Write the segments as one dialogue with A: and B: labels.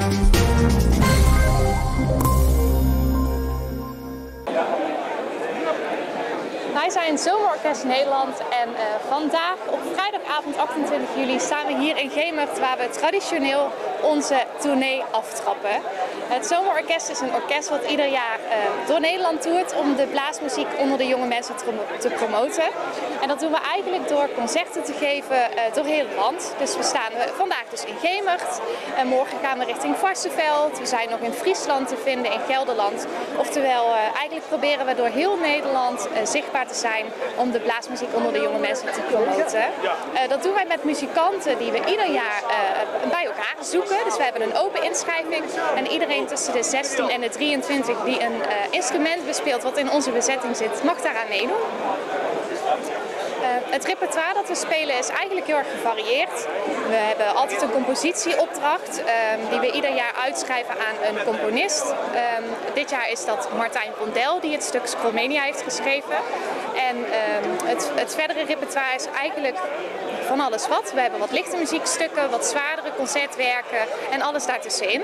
A: Wij zijn Zomerorkest Nederland en vandaag op vrijdagavond 28 juli staan we hier in Gemert waar we traditioneel onze tournee aftrappen. Het Zomerorkest is een orkest wat ieder jaar door Nederland toert om de blaasmuziek onder de jonge mensen te promoten. En dat doen we eigenlijk door concerten te geven door heel het land. Dus we staan vandaag dus in Gemert en morgen gaan we richting Varsseveld. We zijn nog in Friesland te vinden, in Gelderland. Oftewel, eigenlijk proberen we door heel Nederland zichtbaar te zijn om de blaasmuziek onder de jonge mensen te promoten. Dat doen wij met muzikanten die we ieder jaar bij elkaar zoeken. Dus we hebben een open inschrijving en iedereen tussen de 16 en de 23 die een instrument bespeelt wat in onze bezetting zit, mag daaraan meedoen. Het repertoire dat we spelen is eigenlijk heel erg gevarieerd. We hebben altijd een compositieopdracht die we ieder jaar uitschrijven aan een componist. Dit jaar is dat Martijn Vondel die het stuk Scrolmenia heeft geschreven. En het verdere repertoire is eigenlijk van alles wat. We hebben wat lichte muziekstukken, wat zwaardere concertwerken en alles daartussenin.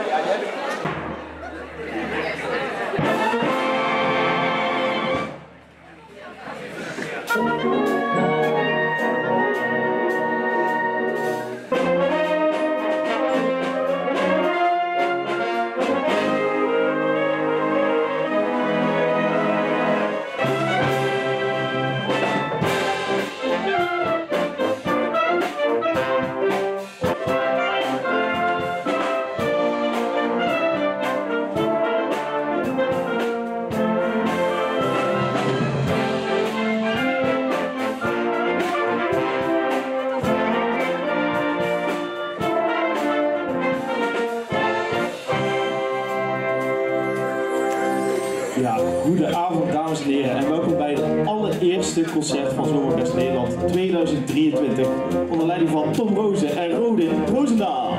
B: Ja, goedenavond dames en heren en welkom bij het allereerste concert van Zomerorkest Nederland 2023 onder leiding van Tom Rozen en Rodin Roosendaal.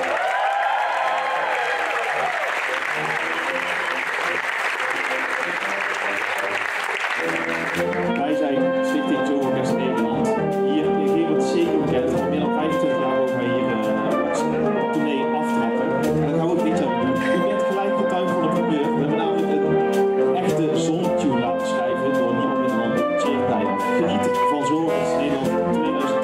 B: Wij zijn Stichting Zomerorkest Nederland. Hier in Gemert zeker bekend. Al meer dan 25 jaar mogen wij hier een tournee aftrappen. En daar gaan we ook niks aan doen. U bent gelijk getuige van het gebeuren. We hebben namelijk een echte zonnetune laten schrijven door niemand minder dan Tjeerd Nijhoff. Geniet van Zomerorkest Nederland 2023.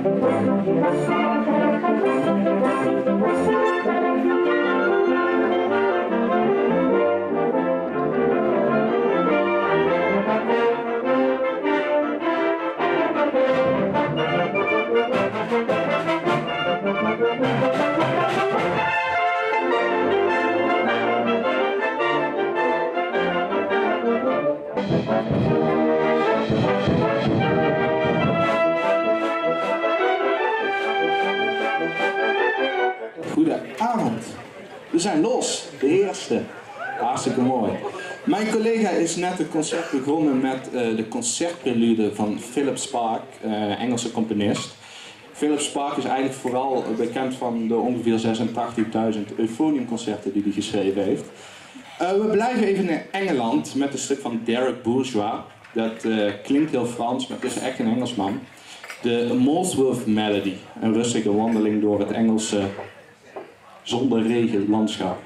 C: Goedenavond. We zijn los, de eerste. Hartstikke mooi. Mijn collega is net het concert begonnen met de concertprelude van Philip Spark, Engelse componist. Philip Spark is eigenlijk vooral bekend van de ongeveer 86.000 euphoniumconcerten die hij geschreven heeft. We blijven even in Engeland met een stuk van Derek Bourgeois. Dat klinkt heel Frans, maar het is echt een Engelsman. De Molesworth Melody, een rustige wandeling door het Engelse zonder regen landschap.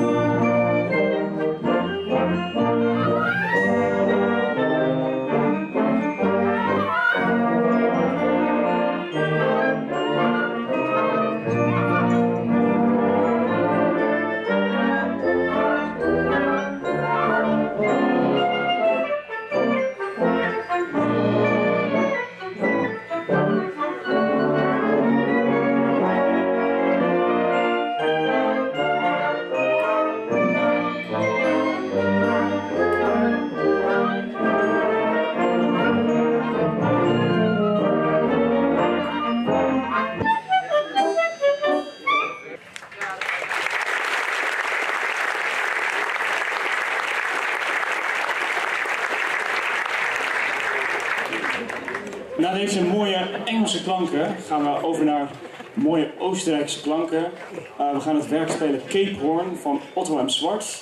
D: Na deze mooie Engelse klanken gaan we over naar mooie Oostenrijkse klanken. We gaan het werk spelen Cape Horn van Otto M. Schwarz.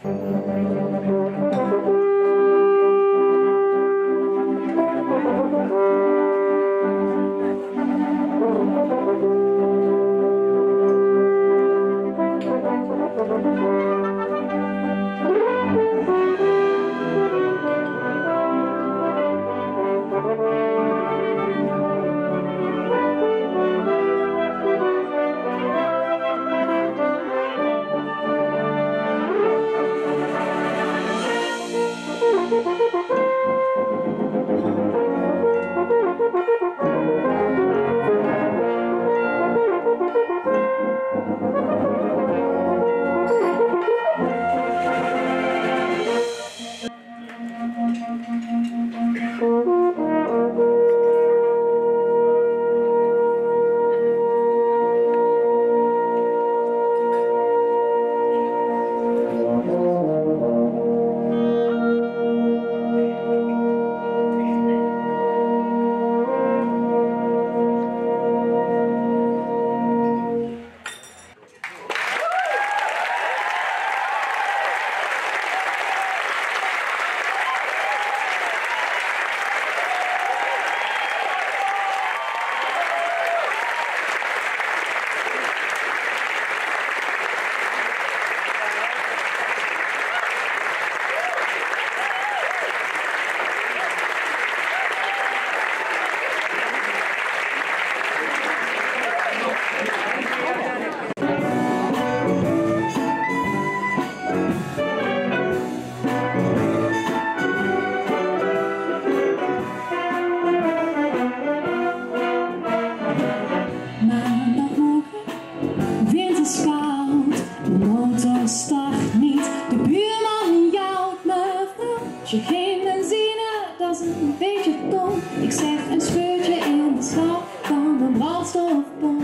E: Je geen benzine, dat is een beetje dom. Ik zeg een scheurtje in de schap van een brandstofpomp.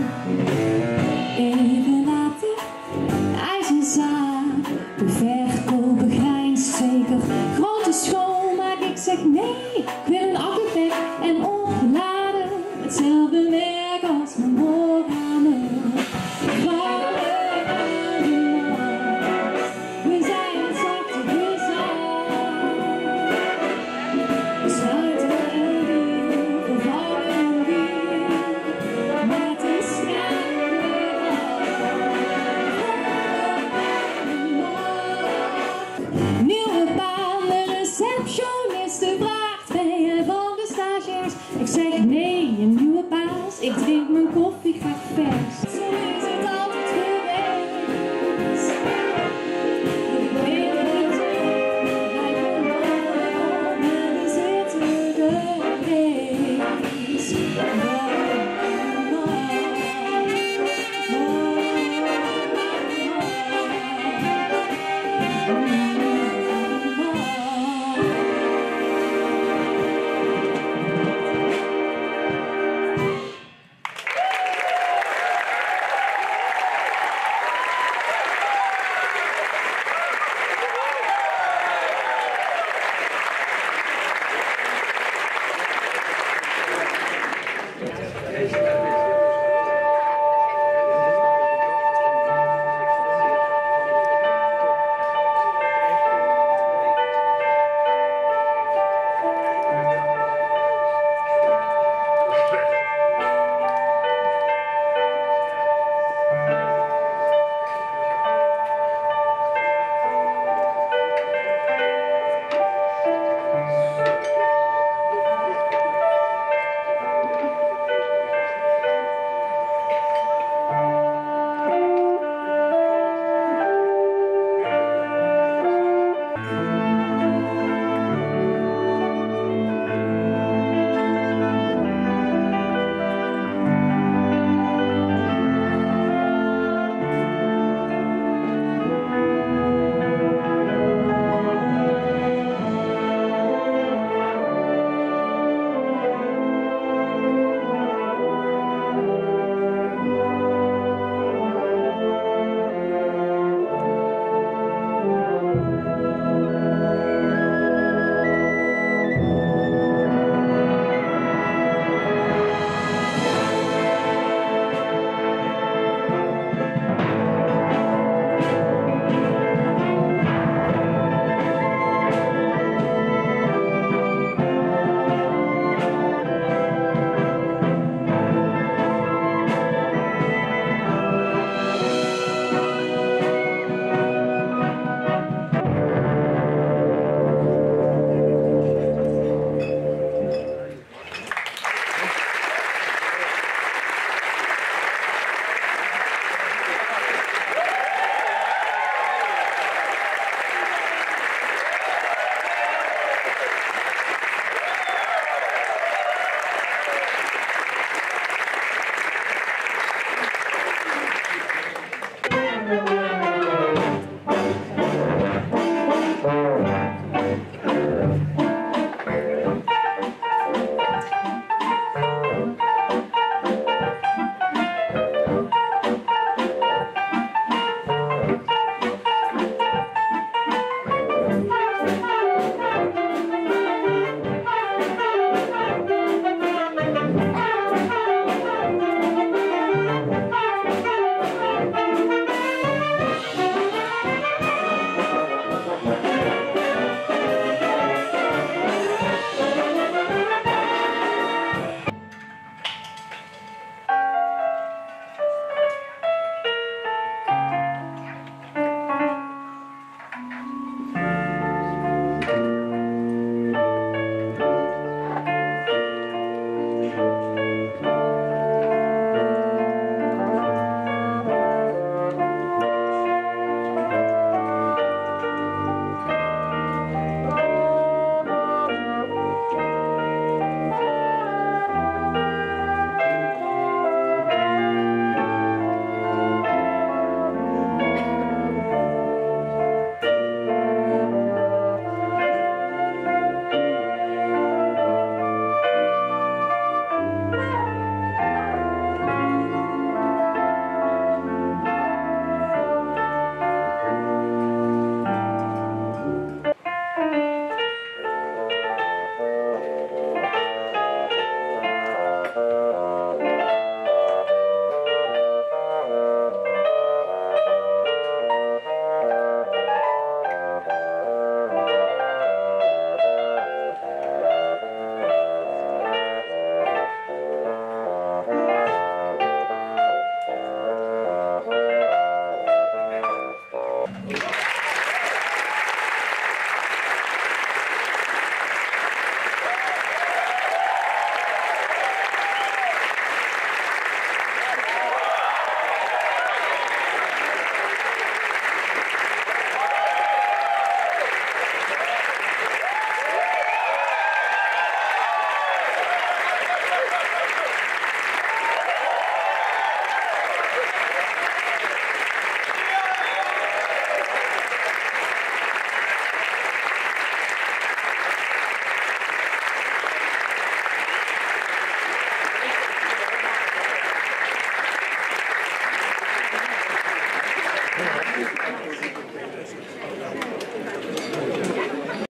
E: Even later, ijzerzaad. De verkoop begrijnst zeker. Grote schoonmaak, ik zeg nee. Ik wil een accupack en opgeladen. Hetzelfde werk als mijn boorhamer. Ik zeg nee, een nieuwe baas. Ik drink mijn koffie.